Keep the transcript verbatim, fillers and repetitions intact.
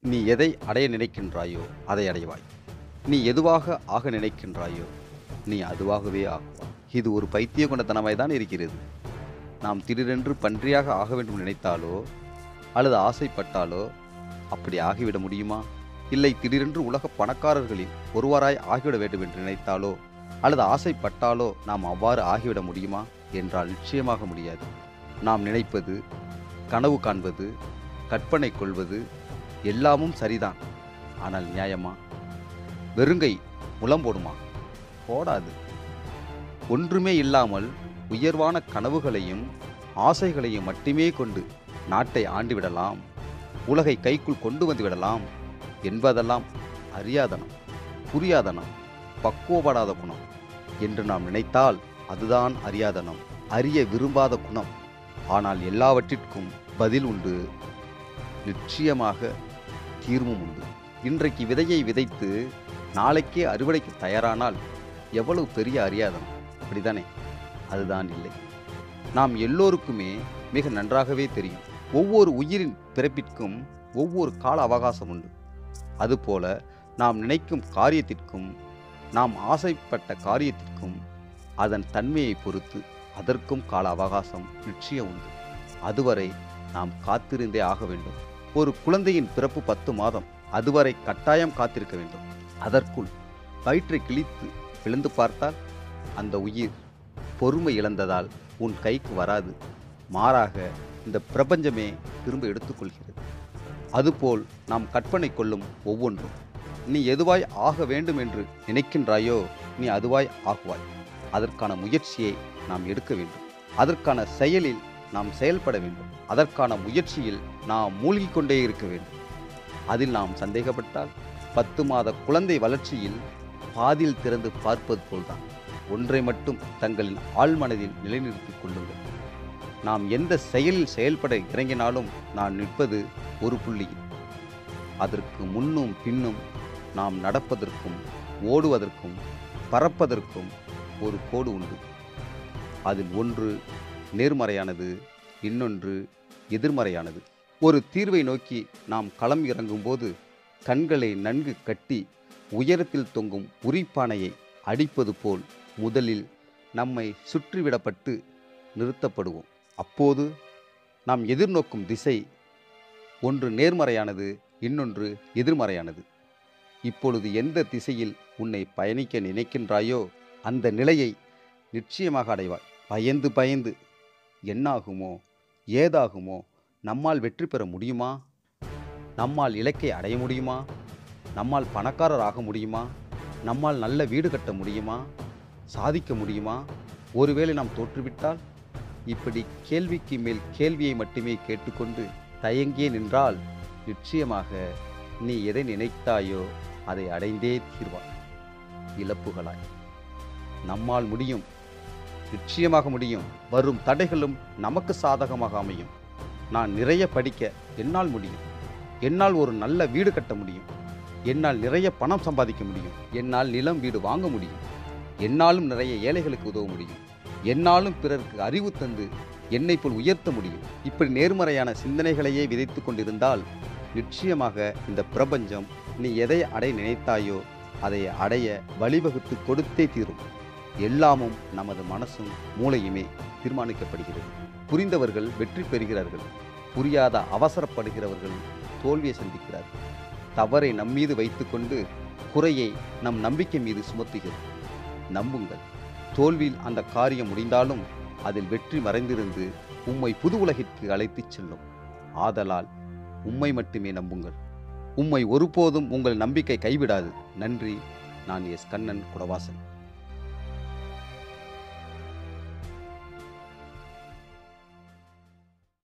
நீ எதை அடைய நினைக்கின்றாயோ அதை அடைவாய். நீ எதுவாக ஆக நினைக்கின்றாயோ நீ அதுவாகவே ஆகுவாய். இது ஒரு பைத்திய குணத்தனமாய் தான் இருக்கிறது. நாம் திடீரென்று பன்றியாக ஆக வேண்டும் நினைத்தாலோ அல்லது ஆசைப்பட்டாலோ அப்படி ஆகிவிட முடியுமா? இல்லை திடீரென்று உலக பணக்காரர்களில் ஒருவராய் ஆகிவிட வேண்டும் என்று நினைத்தாலோ அல்லது ஆசைப்பட்டாலோ நாம் அவ்வாறு ஆகிவிட முடியுமா என்றால் நிச்சயமாக முடியாது. நாம் நினைப்பது, கனவு காண்பது, கற்பனை கொள்வது எல்லாமும் சரிதான். ஆனால் நியாயமா? வெறுங்கை முலம் போடுமா? போடாது. ஒன்றுமே இல்லாமல் உயர்வான கனவுகளையும் ஆசைகளையும் மட்டுமே கொண்டு நாட்டை ஆண்டுவிடலாம், உலகை கைக்குள் கொண்டு வந்து விடலாம் என்பதெல்லாம் அறியாதனம், புரியாதனம், பக்குவப்படாத குணம் என்று நாம் நினைத்தால் அதுதான் அறியாதனம், அறிய விரும்பாத குணம். ஆனால் எல்லாவற்றிற்கும் பதில் உண்டு, நிச்சயமாக தீர்வும் உண்டு. இன்றைக்கு விதையை விதைத்து நாளைக்கே அறுவடைக்கு தயாரானால் எவ்வளவு பெரிய அறியாதனம், அப்படித்தானே? அதுதான் இல்லை. நாம் எல்லோருக்குமே மிக நன்றாகவே தெரியும், ஒவ்வொரு உயிரின் பிறப்பிற்கும் ஒவ்வொரு கால அவகாசம் உண்டு. அதுபோல நாம் நினைக்கும் காரியத்திற்கும் நாம் ஆசைப்பட்ட காரியத்திற்கும் அதன் தன்மையை பொறுத்து அதற்கும் கால அவகாசம் நிச்சயம் உண்டு. அதுவரை நாம் காத்திருந்தே ஆக வேண்டும். ஒரு குழந்தையின் பிறப்பு பத்து மாதம், அதுவரை கட்டாயம் காத்திருக்க வேண்டும். அதற்குள் வயிற்றை கிழித்து விழுந்து பார்த்தால் அந்த உயிர் பொறுமை இழந்ததால் உன் கைக்கு வராது. மாறாக இந்த பிரபஞ்சமே திரும்ப எடுத்துக்கொள்கிறது. அதுபோல் நாம் கற்பனை கொள்ளும் ஒவ்வொன்றும் நீ எதுவாய் ஆக வேண்டும் என்று நினைக்கின்றாயோ நீ அதுவாய் ஆகுவாய். அதற்கான முயற்சியை நாம் எடுக்க வேண்டும். அதற்கான செயலில் நாம் செயல்பட வேண்டும். அதற்கான முயற்சியில் நாம் மூழ்கிக் கொண்டே இருக்க வேண்டும். அதில் நாம் சந்தேகப்பட்டால் பத்து மாத குழந்தை வளர்ச்சியில் பாதியில் திறந்து பார்ப்பது போல்தான். ஒன்றை மட்டும் தங்களின் ஆழ்மனதில் நிலைநிறுத்திக் கொள்ளுங்கள். நாம் எந்த செயலில் செயல்பட இறங்கினாலும் நான் நிற்பது ஒரு புள்ளியில். அதற்கு முன்னும் பின்னும் நாம் நடப்பதற்கும் ஓடுவதற்கும் பறப்பதற்கும் ஒரு கோடு உண்டு. அதில் ஒன்று நேர்மறையானது, இன்னொன்று எதிர்மறையானது. ஒரு தீர்வை நோக்கி நாம் களம் இறங்கும்போது கண்களை நன்கு கட்டி உயரத்தில் தொங்கும் உரிப்பானையை அடிப்பது போல் முதலில் நம்மை சுற்றிவிடப்பட்டு நிறுத்தப்படுவோம். அப்போது நாம் எதிர்நோக்கும் திசை ஒன்று நேர்மறையானது, இன்னொன்று எதிர்மறையானது. இப்பொழுது எந்த திசையில் உன்னை பயணிக்க நினைக்கின்றாயோ அந்த நிலையை நிச்சயமாக அடைவாய். பயந்து பயந்து என்னாகுமோ ஏதாகுமோ, நம்மால் வெற்றி பெற முடியுமா, நம்மால் இலக்கை அடைய முடியுமா, நம்மால் பணக்காரர் ஆக முடியுமா, நம்மால் நல்ல வீடு கட்ட முடியுமா, சாதிக்க முடியுமா, ஒருவேளை நாம் தோற்றுவிட்டால், இப்படி கேள்விக்கு மேல் கேள்வியை மட்டுமே கேட்டுக்கொண்டு தயங்கியே நின்றால் நிச்சயமாக நீ எதை நினைத்தாயோ அதை அடைந்தே தீர்வாய். இழப்புகளாய். நம்மால் முடியும், நிச்சயமாக முடியும். வரும் தடைகளும் நமக்கு சாதகமாக அமையும். நான் நிறைய படிக்க என்னால் முடியும். என்னால் ஒரு நல்ல வீடு கட்ட முடியும். என்னால் நிறைய பணம் சம்பாதிக்க முடியும். என்னால் நிலம் வீடு வாங்க முடியும். என்னாலும் நிறைய ஏழைகளுக்கு உதவ முடியும். என்னாலும் பிறருக்கு அறிவு தந்து என்னை போல் உயர்த்த முடியும். இப்படி நேர்மறையான சிந்தனைகளையே விதைத்து கொண்டிருந்தால் நிச்சயமாக இந்த பிரபஞ்சம் நீ எதை அடைய நினைத்தாயோ அதை அடைய வழிவகுத்து கொடுத்தே தீரும். எல்லாமும் நமது மனசும் மூளையுமே தீர்மானிக்கப்படுகிறது. புரிந்தவர்கள் வெற்றி பெறுகிறார்கள். புரியாத அவசரப்படுகிறவர்கள் தோல்வியை சந்திக்கிறார்கள். தவறை நம்மீது வைத்துக்கொண்டு குறையை நம் நம்பிக்கை மீது சுமத்துகிறோம். நம்புங்கள், தோல்வியில் அந்த காரியம் முடிந்தாலும் அதில் வெற்றி மறைந்திருந்து உம்மை புது உலகிற்கு அழைத்துச் செல்லும். ஆதலால் உம்மை மட்டுமே நம்புங்கள். உம்மை ஒருபோதும் உங்கள் நம்பிக்கை கைவிடாது. நன்றி. நான் எஸ் கண்ணன் குடவாசன்.